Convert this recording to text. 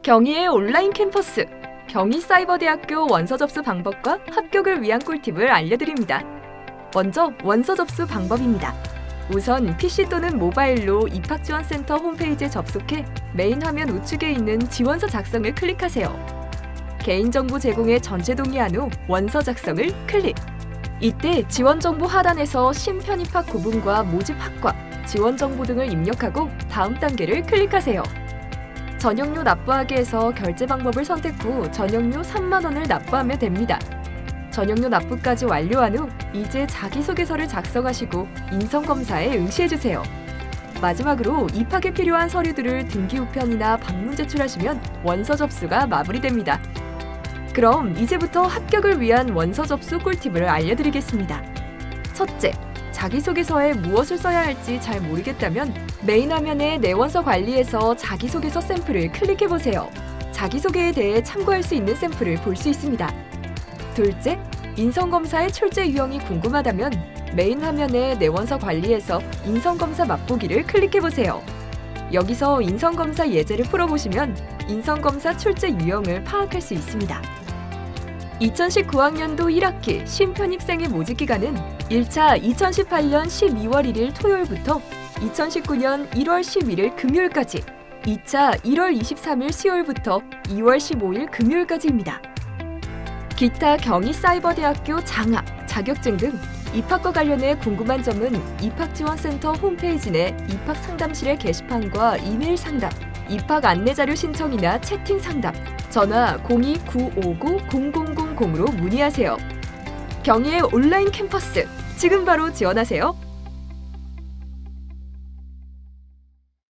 경희의 온라인 캠퍼스, 경희사이버대학교 원서 접수 방법과 합격을 위한 꿀팁을 알려드립니다. 먼저 원서 접수 방법입니다. 우선 PC 또는 모바일로 입학지원센터 홈페이지에 접속해 메인 화면 우측에 있는 지원서 작성을 클릭하세요. 개인정보 제공에 전체 동의한 후 원서 작성을 클릭. 이때 지원정보 하단에서 신편입학 구분과 모집 학과, 지원정보 등을 입력하고 다음 단계를 클릭하세요. 전용료 납부하기에서 결제 방법을 선택 후 전용료 3만 원을 납부하면 됩니다. 전용료 납부까지 완료한 후 이제 자기소개서를 작성하시고 인성검사에 응시해주세요. 마지막으로 입학에 필요한 서류들을 등기 우편이나 방문 제출하시면 원서 접수가 마무리됩니다. 그럼 이제부터 합격을 위한 원서 접수 꿀팁을 알려드리겠습니다. 첫째, 자기소개서에 무엇을 써야 할지 잘 모르겠다면 메인 화면의 내 원서 관리에서 자기소개서 샘플을 클릭해보세요. 자기소개에 대해 참고할 수 있는 샘플을 볼 수 있습니다. 둘째, 인성검사의 출제 유형이 궁금하다면 메인 화면의 내 원서 관리에서 인성검사 맛보기를 클릭해보세요. 여기서 인성검사 예제를 풀어보시면 인성검사 출제 유형을 파악할 수 있습니다. 2019학년도 1학기 신편입생의 모집기간은 1차 2018년 12월 1일 토요일부터 2019년 1월 11일 금요일까지, 2차 1월 23일 수요일부터 2월 15일 금요일까지입니다. 기타 경희사이버대학교 장학, 자격증 등 입학과 관련해 궁금한 점은 입학지원센터 홈페이지 내 입학상담실의 게시판과 이메일 상담, 입학 안내자료 신청이나 채팅 상담, 전화 02-959-0000으로 문의하세요. 경희의 온라인 캠퍼스, 지금 바로 지원하세요.